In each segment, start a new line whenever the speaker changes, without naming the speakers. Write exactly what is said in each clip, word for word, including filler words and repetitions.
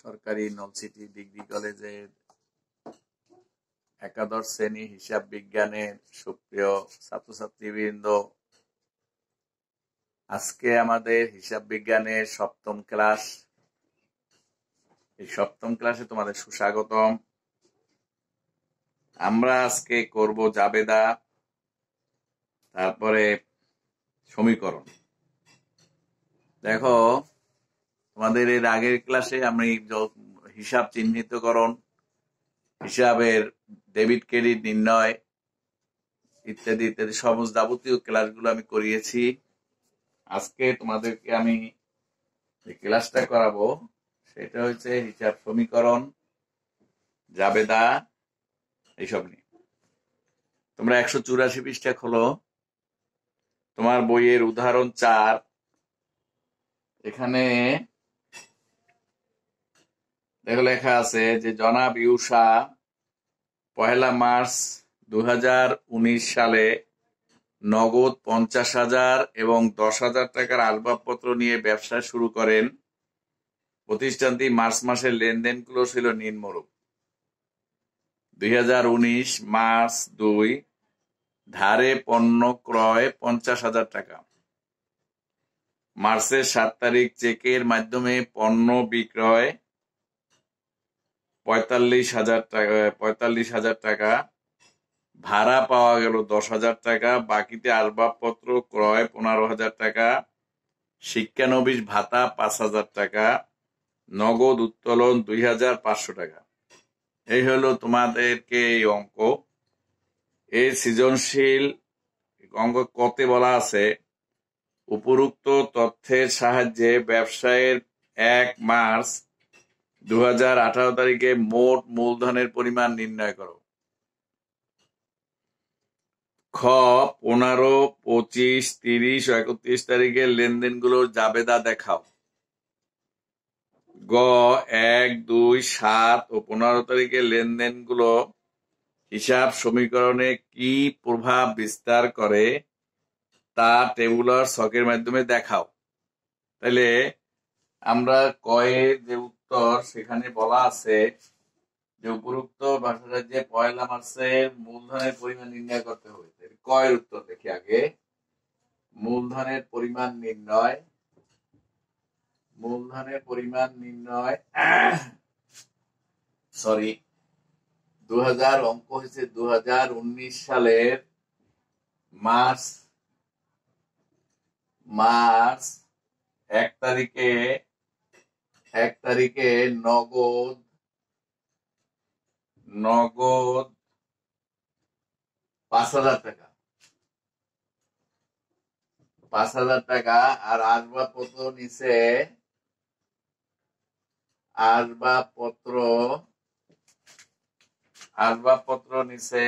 সরকারি নলছিটি ডিগ্রি কলেজের একাদশ শ্রেণী হিসাব বিজ্ঞানের সুপ্রিয় ছাত্রছাত্রীবৃন্দ, আজকে আমাদের হিসাব বিজ্ঞানের সপ্তম ক্লাস। এই সপ্তম ক্লাসে তোমাদের সুস্বাগতম। আমরা আজকে করব জাবেদা, তারপরে সমীকরণ। দেখো, তোমাদের এর আগের ক্লাসে আমি হিসাব চিহ্নিতকরণ, হিসাবের ডেবিট ক্রেডিট নির্ণয় ইত্যাদি ইত্যাদি সমস্ত যাবতীয় ক্লাসগুলো আমি করিয়েছি। আজকে তোমাদেরকে আমি যে ক্লাসটা করাবো সেটা হচ্ছে হিসাব সমীকরণ, জাবেদা, এইসব নিয়ে। তোমরা একশো চুরাশি পৃষ্ঠা খোলো, তোমার বইয়ের উদাহরণ চার। এখানে দেখো লেখা আছে যে জনাব ইউসা পহেলা মার্চ দু হাজার উনিশ সালে নগদ পঞ্চাশ হাজার এবং দশ হাজার টাকার আসবাবপত্র নিয়ে ব্যবসা শুরু করেন। প্রতিষ্ঠানটি মার্চ মাসের লেনদেনগুলো ছিল নিম্নরূপ: দুই হাজার উনিশ মার্চ দুই, ধারে পণ্য ক্রয় পঞ্চাশ হাজার টাকা। মার্চের সাত তারিখ চেকের মাধ্যমে পণ্য বিক্রয় পঁয়তাল্লিশ হাজার টাকা পঁয়তাল্লিশ হাজার টাকা ভাড়া পাওয়া গেল দশ হাজার টাকা। বাকিতে আসবাবপত্র ক্রয় পনেরো হাজার টাকা, শিক্ষানবিশ ভাতা পাঁচ হাজার টাকা, নগদ উত্তোলন দুই হাজার পাঁচশো টাকা। এই হলো তোমাদেরকে এই অঙ্ক। এই সৃজনশীল অঙ্ক কতে বলা আছে, উপরোক্ত তথ্যের সাহায্যে ব্যবসায়ের এক মার্চ দু হাজার আঠারো তারিখে মোট মূলধনের পরিমাণ নির্ণয় করো। খ, পনেরো, পঁচিশ, তিরিশ ও একত্রিশ তারিখের লেনদেনগুলোর জাবেদা দেখাও। গ, এক, দুই, সাত ও পনেরো তারিখের লেনদেনগুলো হিসাব সমীকরণে কি প্রভাব বিস্তার করে তা টেবুলার ছকের মাধ্যমে দেখাও। তাহলে আমরা কয়ের যে উত্তর সেখানে বলা আছে যে উপরোক্ত ভাষাটা যে পয়লা মার্চের মূলধনের পরিমাণ নির্ণয় করতে হবে। কয়ের উত্তর দেখি আগে। মূলধনের পরিমাণ নির্ণয় মূলধনের পরিমাণ নির্ণয় সরি দু হাজার অঙ্ক হয়েছে দু হাজার উনিশ সালের মার্চ মার্চ এক তারিখে এক তারিখে নগদ নগদ পাঁচ হাজার টাকা পাঁচ হাজার টাকা আর আসবাবপত্র নিচে আসবাবপত্র আসবাবপত্র নিচে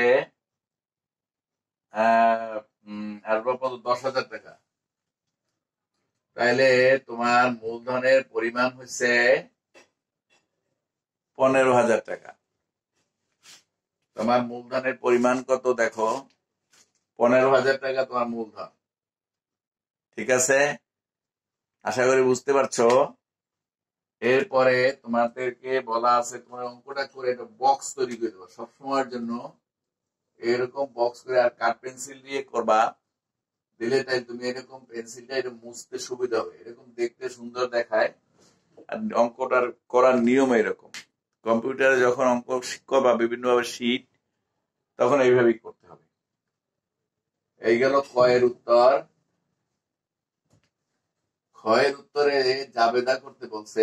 আহ আসবাবপত্র দশ হাজার টাকা। তাইলে তোমার মূলধনের পরিমাণ হচ্ছে পনেরো হাজার টাকা। তোমার মূলধনের পরিমাণ কত দেখো, পনেরো হাজার টাকা তোমার মূলধন। ঠিক আছে, আশা করি বুঝতে পারছো। এরপরে তোমাদেরকে বলা আছে তোমার অঙ্কটা করে একটা বক্স তৈরি করে দেবো সবসময়ের জন্য। এরকম বক্স করে আর কাঠ পেন্সিল দিয়ে করবা, দিলে তাই তুমি এরকম পেন্সিলটা এটা মুছতে সুবিধা হবে, এরকম দেখতে সুন্দর দেখায়। আর অঙ্কটার করার নিয়ম এরকম। কম্পিউটারে যখন অঙ্ক করবা বিভিন্ন ভাবে শীট, তখন এইভাবেই করতে হবে। এই গেল কয়ের উত্তর। ক্ষয়ের উত্তরে জাবেদা করতে বলছে।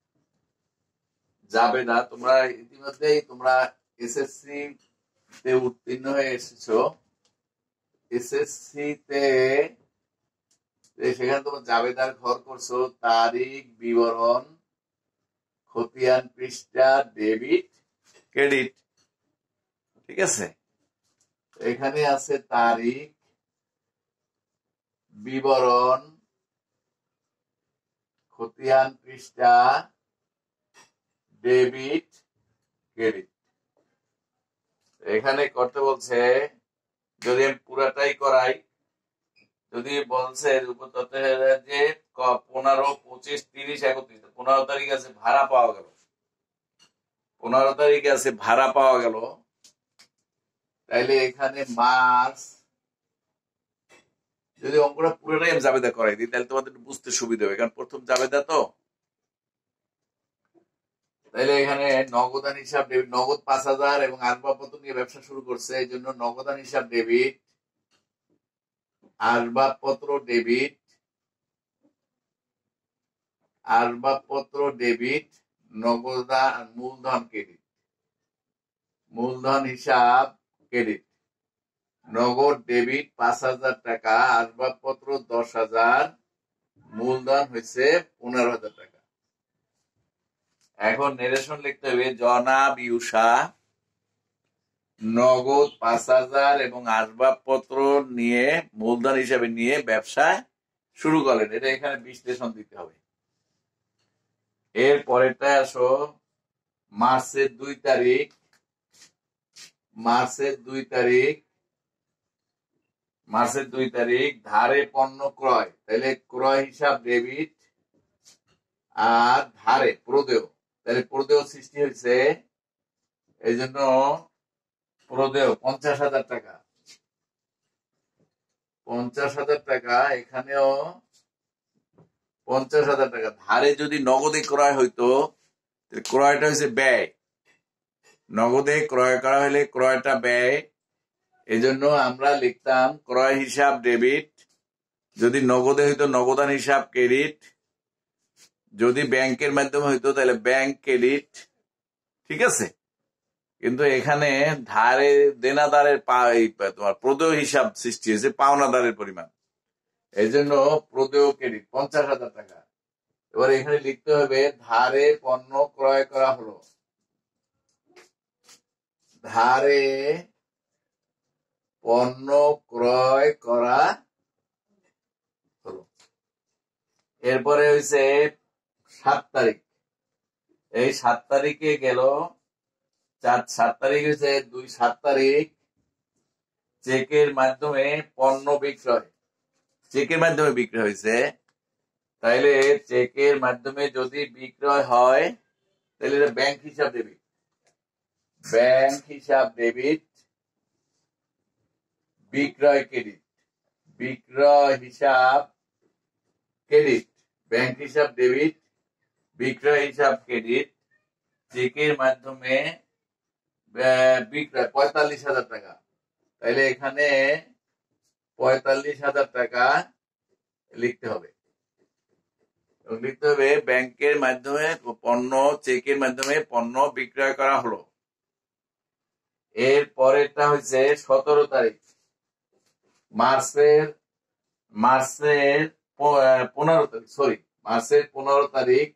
জাবেদা তোমরা ইতিমধ্যেই তোমরা এসএসসি তে উত্তীর্ণ হয়ে এসেছো। এসএসসি তে সেখানে তোমার জাবেদার ঘর করছো, তারিখ, বিবরণ, খতিয়ান পৃষ্ঠা, ডেবিট ক্রেডিট। ঠিক আছে, এখানে আছে তারিখ, বিবরণ, খতিয়ান পৃষ্ঠা, ডেবিট ক্রেডিট। এখানে করতে বলছে, যদি আমি পুরাটাই করাই, যদি বলছে যে পনেরো, পঁচিশ, তিরিশ, একত্রিশ, পনেরো তারিখ আছে ভাড়া পাওয়া গেল, পনেরো তারিখে আছে ভাড়া পাওয়া গেল, তাইলে এখানে মার্চ, যদি অঙ্কটা পুরোটাই আমি জাবেদা করাই দিই তাহলে তোমাদের বুঝতে সুবিধা হবে, কারণ প্রথম জাবেদা তো। তাইলে এখানে নগদান হিসাব ডেবিট, নগদ পাঁচ হাজার এবং আসবাবপত্র নিয়ে ব্যবসা শুরু করছে, এই জন্য নগদান হিসাব ডেবিট, আসবাবপত্র ডেবিট, আসবাবপত্র ডেবিট, নগদান মূলধন ক্রেডিট, মূলধন হিসাব ক্রেডিট, নগদ ডেবিট পাঁচ হাজার টাকা, আসবাবপত্র দশ হাজার, মূলধন হয়েছে পনেরো হাজার টাকা। এখন নিরেশন লিখতে হবে, জনাব ইউসা নগদ পাঁচ হাজার এবং আসবাবপত্র নিয়ে মূলধন হিসাবে নিয়ে ব্যবসা শুরু করেন। এটা এখানে বিশ্লেষণ দিতে হবে। এর পরেরটা আসো, মার্চের দুই তারিখ, মার্চের দুই তারিখ, মার্চের দুই তারিখ ধারে পণ্য ক্রয়, তাহলে ক্রয় হিসাব ডেবিট, আর ধারে প্রদেয়, তাহলে প্রদেয় সৃষ্টি হয়েছে, এই জন্য প্রদেয় পঞ্চাশ হাজার টাকা, পঞ্চাশ হাজার টাকা, এখানেও পঞ্চাশ হাজার টাকা। ধারে যদি নগদে ক্রয় হইতো, ক্রয়টা হয়েছে ব্যয়, নগদে ক্রয় করা হলে ক্রয়টা ব্যয়, এই জন্য আমরা লিখতাম ক্রয় হিসাব ডেবিট, যদি নগদে হইতো নগদান হিসাব ক্রেডিট, যদি ব্যাংকের মাধ্যমে হইতো তাহলে ব্যাংক ক্রেডিট, ঠিক আছে। কিন্তু এখানে ধারে দেনাদারের তোমার প্রদেয় হিসাব সৃষ্টি হয়েছে, পাওনাদারের পরিমাণ, এই জন্য প্রদেয় ক্রেডিট পঞ্চাশ হাজার টাকা। এবার এখানে লিখতে হবে ধারে পণ্য ক্রয় করা হলো, ধারে পণ্য ক্রয় করা হলো। এরপরে হয়েছে সাত তারিখ, এই সাত তারিখে গেল, চার সাত তারিখ হয়েছে দুই সাত তারিখ চেকের মাধ্যমে পণ্য বিক্রয়, চেকের মাধ্যমে বিক্রয় হয়েছে, তাইলে চেকের মাধ্যমে যদি বিক্রয় হয় তাহলে ব্যাংক হিসাব ডেবিট, ব্যাংক হিসাব ডেবিট, বিক্রয় ক্রেডিট, বিক্রয় হিসাব ক্রেডিট, ব্যাংক হিসাব ডেবিট, বিক্রয় হিসাব ক্রেডিট, চেকের মাধ্যমে বিক্রয় পঁয়তাল্লিশ হাজার টাকা, তাইলে এখানে পঁয়তাল্লিশ হাজার টাকা লিখতে হবে। লিখতে হবে ব্যাংকের মাধ্যমে পণ্য, চেকের মাধ্যমে পণ্য বিক্রয় করা হলো। এর পরেরটা হচ্ছে সতেরো তারিখ, মার্চের মার্চের পনেরো তারিখ, সরি মার্চের পনেরো তারিখ,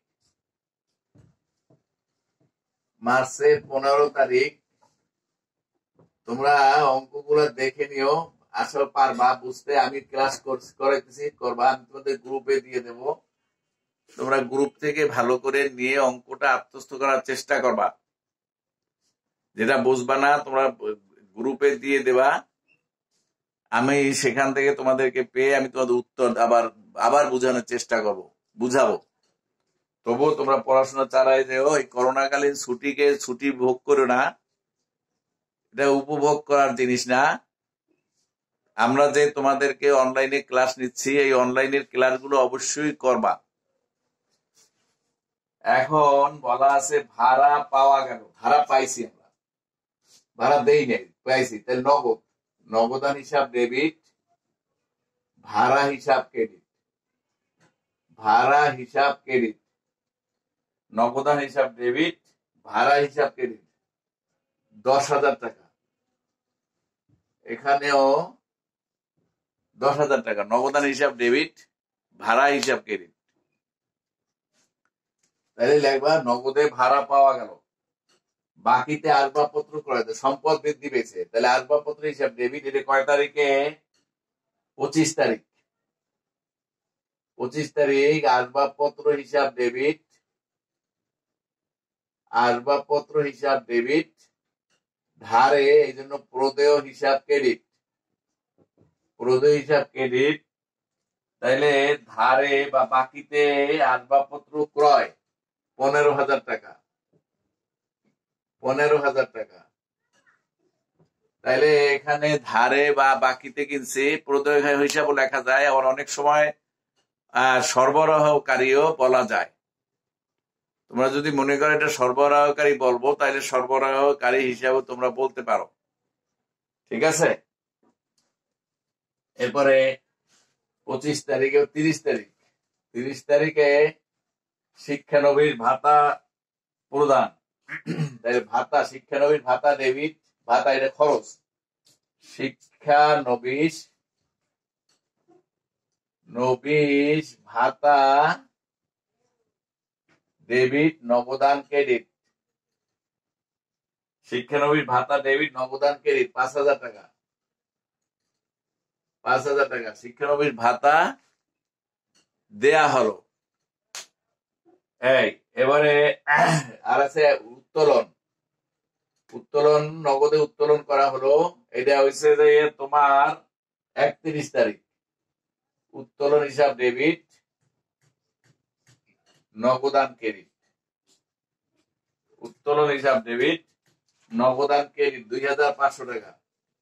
মার্চের পনেরো তারিখ তোমরা অঙ্কগুলো দেখে নিও, আসলে পারবা বুঝতে, আমি ক্লাস করাইতেছি, করবা, আমি তোমাদের গ্রুপে দিয়ে দেব, তোমরা গ্রুপ থেকে ভালো করে নিয়ে অঙ্কটা আত্মস্থ করার চেষ্টা করবা, যেটা বুঝবা না তোমরা গ্রুপে দিয়ে দেবা, আমি সেখান থেকে তোমাদেরকে পেয়ে আমি তোমাদের উত্তর আবার আবার বোঝানোর চেষ্টা করব, বুঝাবো। তবুও তোমরা পড়াশোনা চালাই যেও, এই করোনাকালীন ছুটিকে ছুটি ভোগ করো না, এটা উপভোগ করার জিনিস না। আমরা যে তোমাদেরকে অনলাইনে ক্লাস নিচ্ছি, এই অনলাইনের ক্লাসগুলো অবশ্যই করবা। এখন বলা আছে ভাড়া পাওয়া গেল, ভাড়া পাইছি আমরা, ভাড়া দেই নাই, পাইছি, তাহলে নগদ, নগদান হিসাব ডেবিট, ভাড়া হিসাব ক্রেডিট, ভাড়া হিসাব ক্রেডিট, নগদান হিসাব ডেবিট, ভাড়া হিসাব ক্রেডিট দশ হাজার টাকা, এখানেও দশ হাজার টাকা, নগদান হিসাব ডেবিট, ভাড়া হিসাব ক্রেডিট। তাহলে লিখবা নগদে ভাড়া পাওয়া গেল, বাকিতে আসবাবপত্র ক্রয়, সম্পদ বৃদ্ধি পেয়েছে, তাহলে আসবাবপত্র হিসাব ডেবিট, এটা কয় তারিখে? পঁচিশ তারিখ, পঁচিশ তারিখ আসবাবপত্র হিসাব ডেবিট, আসবাবপত্র হিসাব ডেবিট, ধারে এই জন্য প্রদেয় হিসাব ক্রেডিট, প্রদেয় হিসাব ক্রেডিট, তাইলে ধারে বা বাকিতে আসবাবপত্র ক্রয় পনেরো হাজার টাকা, পনেরো হাজার টাকা। তাইলে এখানে ধারে বা বাকিতে কিনছি প্রদেয় হিসাব লেখা যায়, আবার অনেক সময় আহ সরবরাহকারীও বলা যায়। তোমরা যদি মনে করো এটা সরবরাহকারী বলবো, তাহলে সরবরাহকারী হিসাবে তোমরা বলতে পারো। ঠিক আছে। এরপরে পঁচিশ তারিখে তিরিশ তারিখ তিরিশ তারিখে শিক্ষানবিশ ভাতা প্রদান। তাহলে ভাতা, শিক্ষানবিশ ভাতা ডেবিট, ভাতা এটা খরচ। শিক্ষানবিশ নবিশ ভাতা ডেবিট, নবদান ক্রেডিট। শিক্ষানবিশ ভাতা ডেবিট, নবদান ক্রেডিট পাঁচ হাজার টাকা। পাঁচ হাজার টাকা শিক্ষানবিশ ভাতা দেয়া হলো। এই এবারে আর আছে উত্তোলন। উত্তোলন নগদে উত্তোলন করা হলো। এটা হয়েছে যে তোমার একত্রিশ তারিখ। উত্তোলন হিসাব ডেবিট, নগদান ক্রেডিট। উত্তোলন হিসাব ডেবিট, নগদান ক্রেডিট দুই হাজার পাঁচশো টাকা।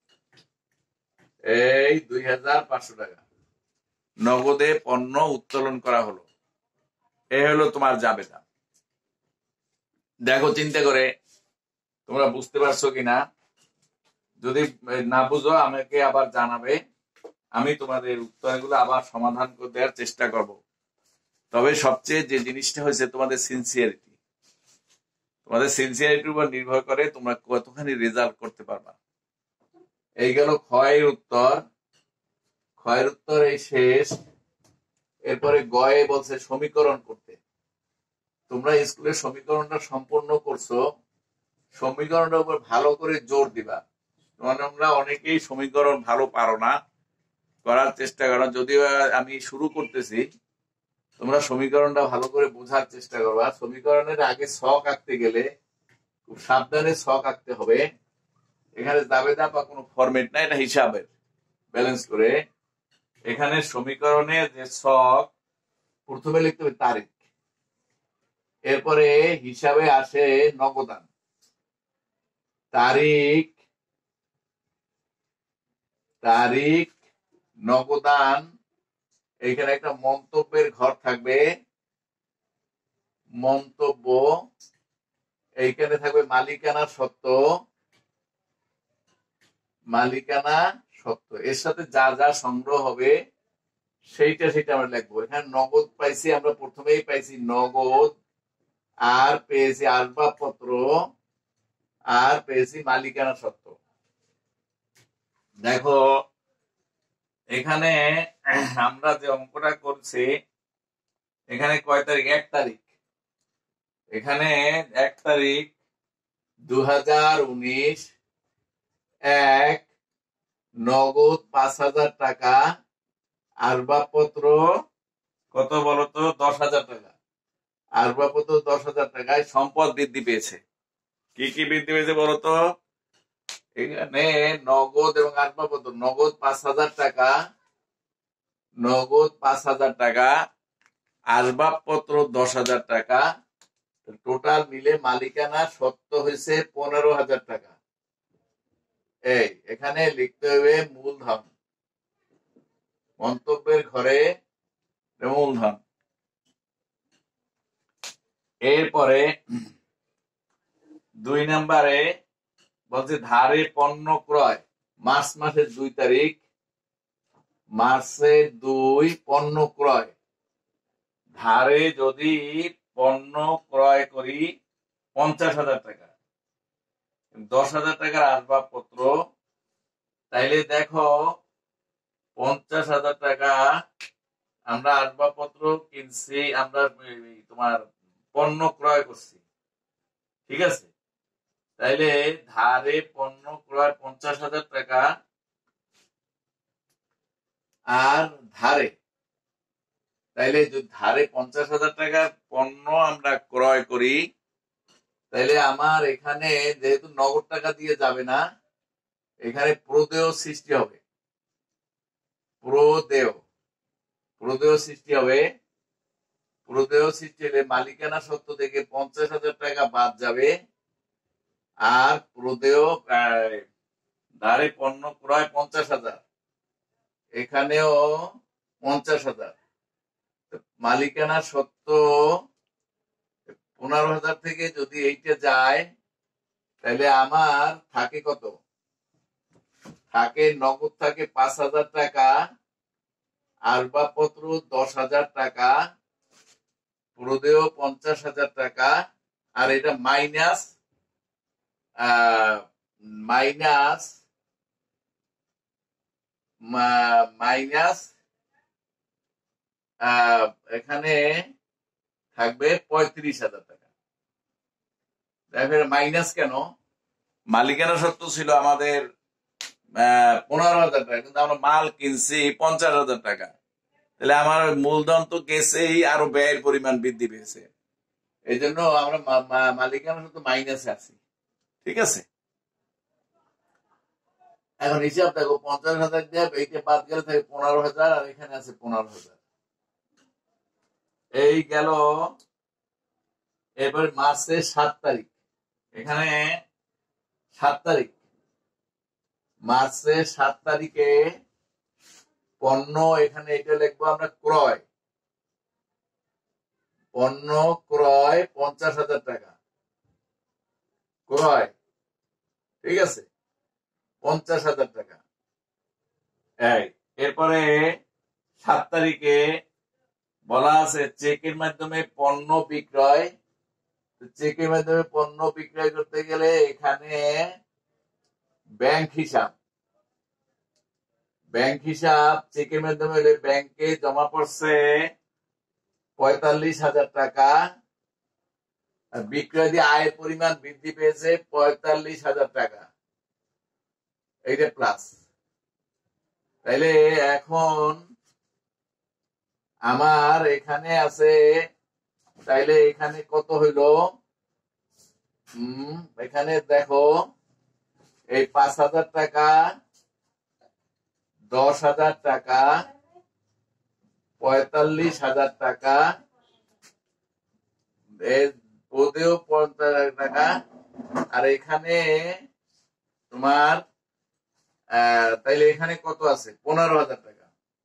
এই দুই হাজার পাঁচশো টাকা নগদে পণ্য উত্তোলন করা হলো। এ হলো তোমার জাবেদা। দেখো চিন্তা করে তোমরা বুঝতে পারছো কিনা। যদি না বুঝো আমাকে আবার জানাবে, আমি তোমাদের উত্তরগুলো আবার সমাধান করে দেওয়ার চেষ্টা করব। তবে সবচেয়ে যে জিনিসটা হয়েছে তোমাদের সিনসিয়ারিটি। তোমাদের সিনসিয়ারিটির উপর নির্ভর করে তোমরা কতখানি রেজাল্ট করতে পারবা। এই গেল ক্ষয়ের উত্তর। ক্ষয়ের উত্তর এই শেষ। এরপরে গয়ে বলছে সমীকরণ করতে। তোমরা স্কুলের সমীকরণটা সম্পূর্ণ করছো, সমীকরণটার উপর ভালো করে জোর দিবা। তোমরা অনেকেই সমীকরণ ভালো পারো না, করার চেষ্টা করো। যদিও আমি শুরু করতেছি, তোমরা সমীকরণটা ভালো করে বোঝার চেষ্টা করবা। সমীকরণের আগে ছক আঁকতে গেলে খুব সাবধানে ছক আঁকতে হবে। এখানে জাবেদা বা কোনো ফরম্যাট না, এটা হিসাবের ব্যালেন্স করে। এখানে সমীকরণের যে ছক, প্রথমে লিখতে হবে তারিখ, এরপরে হিসাবে আসে নগদান। তারিখ তারিখ নগদান। এখানে একটা মন্তব্যের ঘর থাকবে, মন্তব্য। এইখানে থাকবে মালিকানা সত্ত্ব, মালিকানা সত্ত্ব। এর সাথে যা যা সংগ্রহ হবে সেইটা সেটা আমরা লিখবো। এখানে নগদ পাইছি, আমরা প্রথমেই পাইছি নগদ, আর পেয়েছি আসবাবপত্র, আর পেয়েছি মালিকানা সত্ত্ব। দেখো এখানে আমরা যে অঙ্কটা করছি, এখানে কয় তারিখ? এক তারিখ। এখানে এক তারিখ দু হাজার উনিশ, এক নগদ পাঁচ হাজার টাকা, আসবাবপত্র কত বলতো? দশ হাজার টাকা। আসবাবপত্র দশ হাজার টাকায় সম্পদ বৃদ্ধি পেয়েছে। কি কি বৃদ্ধি পেয়েছে বলতো? এখানে নগদ এবং আসবাবপত্র, নগদ পাঁচ হাজার টাকা, নগদ পাঁচ হাজার টাকা, আসবাবপত্র দশ হাজার টাকা, টোটাল মিলে মালিকানা সত্ত্ব হয়েছে পনেরো হাজার টাকা। এই এখানে লিখতে হবে মূলধন, মন্তব্যের ঘরে মূলধন। এরপরে দুই নম্বরে বলছে ধারে পণ্য ক্রয়। মার্চ মাসের দুই তারিখ, মার্চের দুই পণ্য ক্রয়। ধারে যদি পণ্য ক্রয় করি পঞ্চাশ হাজার টাকা, দশ হাজার টাকার আসবাবপত্র, তাইলে দেখো পঞ্চাশ হাজার টাকা আমরা আসবাবপত্র কিনছি, আমরা তোমার পণ্য ক্রয় করছি। ঠিক আছে। তাইলে ধারে পণ্য ক্রয় পঞ্চাশ হাজার টাকা, আর ধারে, তাইলে যদি ধারে পঞ্চাশ হাজার টাকার পণ্য আমরা ক্রয় করি, তাইলে আমার এখানে যেহেতু নগদ টাকা দিয়ে যাবে না, এখানে প্রদেয় সৃষ্টি হবে। প্রদেয় প্রদেয় সৃষ্টি হবে। প্রদেয় সৃষ্টি হলে মালিকানা সত্ত্ব থেকে পঞ্চাশ হাজার টাকা বাদ যাবে, আর প্রদেয় ধারে পণ্য ক্রয় পঞ্চাশ হাজার, এখানেও পঞ্চাশ হাজার। মালিকানা সত্ত্ব পনেরো হাজার থেকে যদি এইটা যায় তাহলে আমার থাকে কত? থাকে নগদ থাকে পাঁচ হাজার টাকা, আসবাবপত্র দশ হাজার টাকা, প্রদেয় পঞ্চাশ হাজার টাকা, আর এটা মাইনাস মাইনাস মাইনাস এখানে থাকবে পঁয়ত্রিশ হাজার টাকা। দেখো মাইনাস কেন? মালিকানা সত্ত্ব ছিল আমাদের পনেরো হাজার টাকা, কিন্তু আমরা মাল কিনছি পঞ্চাশ হাজার টাকা, তাহলে আমার মূলধন তো গেছেই, আরো ব্যয়ের পরিমাণ বৃদ্ধি পেয়েছে। এই জন্য আমরা মালিকানা সত্ত্ব মাইনাসে আছি। ঠিক আছে, এখন হিসাব দেখো, পঞ্চাশ হাজার দিয়ে এইটা বাদ গেলে থাকে পনেরো হাজার, আর এখানে আছে পনেরো হাজার। এই গেল। এবার মাসের সাত তারিখ, এখানে সাত তারিখ, মার্চের সাত তারিখে পণ্য, এখানে এটা লিখবো আমরা ক্রয়, পণ্য ক্রয় পঞ্চাশ হাজার টাকা ক্রয়। ঠিক আছে, পঞ্চাশ হাজার টাকা। এরপরে সাত তারিখে বলা আছে চেকের মাধ্যমে পণ্য বিক্রয়। চেকের মাধ্যমে পণ্য বিক্রয় করতে গেলে এখানে ব্যাংক হিসাব, ব্যাংক হিসাব চেকের মাধ্যমে হলে ব্যাংকে জমা পড়ছে পঁয়তাল্লিশ হাজার টাকা, আর বিক্রয় দিয়ে আয়ের পরিমাণ বৃদ্ধি পেয়েছে পঁয়তাল্লিশ হাজার টাকা, এইটা প্লাস। তাইলে এখন আমার এখানে আছে, তাইলে এখানে কত হইল? হম এখানে দেখো, এই পাঁচ হাজার টাকা, দশ হাজার টাকা, পঁয়তাল্লিশ হাজার টাকা, প্রদেয় পঞ্চাশ হাজার টাকা, আর এখানে তোমার তাইলে এখানে কত আছে? পনেরো হাজার টাকা।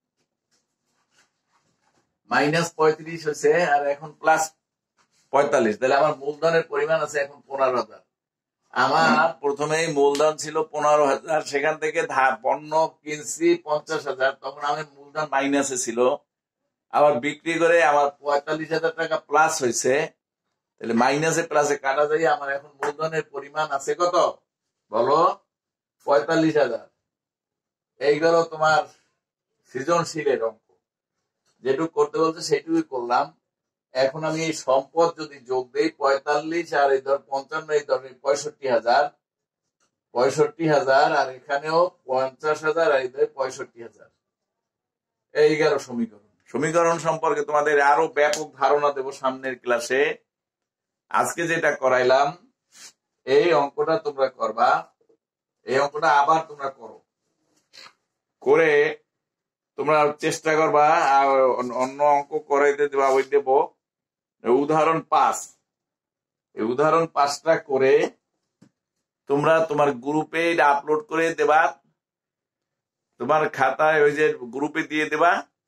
মাইনাস পঁয়ত্রিশ হয়েছে, আর এখন প্লাস পঁয়তাল্লিশ, তাহলে আমার মূলধনের পরিমাণ আছে এখন পনেরো হাজার। আমার প্রথমেই মূলধন ছিল পনেরো হাজার, সেখান থেকে পণ্য কিনছি পঞ্চাশ হাজার, তখন আমার মূলধন মাইনাসে ছিল। আবার বিক্রি করে আমার পঁয়তাল্লিশ হাজার টাকা প্লাস হয়েছে, তাহলে মাইনাসে প্লাসে কাটা যায়, আমার এখন মূলধনের পরিমাণ আছে কত বলো? পঁয়তাল্লিশ হাজার। এইগুলো তোমার সৃজনশীলের অঙ্ক, যেটুকু করতে বলছে সেটুকুই করলাম। এখন আমি এই সম্পদ যদি যোগ দেই, পঁয়তাল্লিশ আর এই ধর পঞ্চান্ন, এই ধর পঁয়ষট্টি হাজার, পঁয়ষট্টি হাজার, আর এখানেও পঞ্চাশ হাজার, আর এই ধর পঁয়ষট্টি হাজার। এই গেল সমীকরণ। সমীকরণ সম্পর্কে তোমাদের আরো ব্যাপক ধারণা দেব সামনের ক্লাসে। আজকে যেটা করাইলাম এই অঙ্কটা তোমরা করবা, এই অঙ্কটা আবার তোমরা করো, করে তোমরা চেষ্টা করবা অন্য অঙ্ক করাইতে দেবা, ওই দেব উদাহরণ পাঁচ। এই উদাহরণ পাঁচটা করে তোমরা তোমার গ্রুপে আপলোড করে দেবা, তোমার খাতায় ওই যে গ্রুপে দিয়ে দেবা,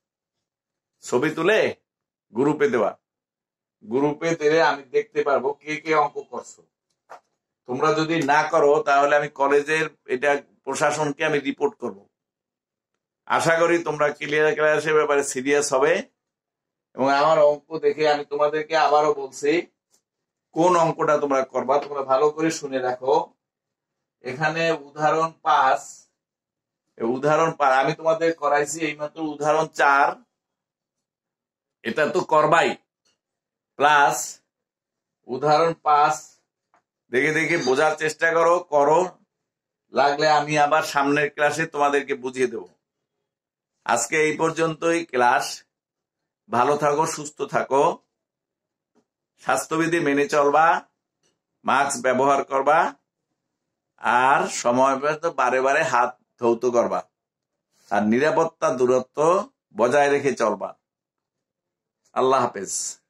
ছবি তুলে গ্রুপে দেবা। গ্রুপে দিলে আমি দেখতে পারবো কে কে অঙ্ক করছো। তোমরা যদি না করো তাহলে আমি কলেজের এটা প্রশাসনকে আমি রিপোর্ট করব। আশা করি তোমরা ক্লিয়ার ক্লাসের ব্যাপারে সিরিয়াস হবে, এবং আমার অঙ্ক দেখে আমি তোমাদেরকে আবারও বলছি কোন অঙ্কটা তোমরা করবা, তোমরা ভালো করে শুনে রাখো। এখানে উদাহরণ পাঁচ, উদাহরণ পাঁচ আমি তোমাদের করাইছি এইমাত্র উদাহরণ চার, এটা তো করবাই, প্লাস উদাহরণ পাঁচ দেখে দেখে বোঝার চেষ্টা করো করো লাগলে আমি আবার সামনের ক্লাসে তোমাদেরকে বুঝিয়ে দেব। আজকে এই পর্যন্তই ক্লাস। ভালো থাকো, সুস্থ থাকো, স্বাস্থ্যবিধি মেনে চলবা, মাস্ক ব্যবহার করবা, আর সময় মতো বারে বারে হাত ধৌত করবা, আর নিরাপত্তা দূরত্ব বজায় রেখে চলবা। আল্লাহ হাফেজ।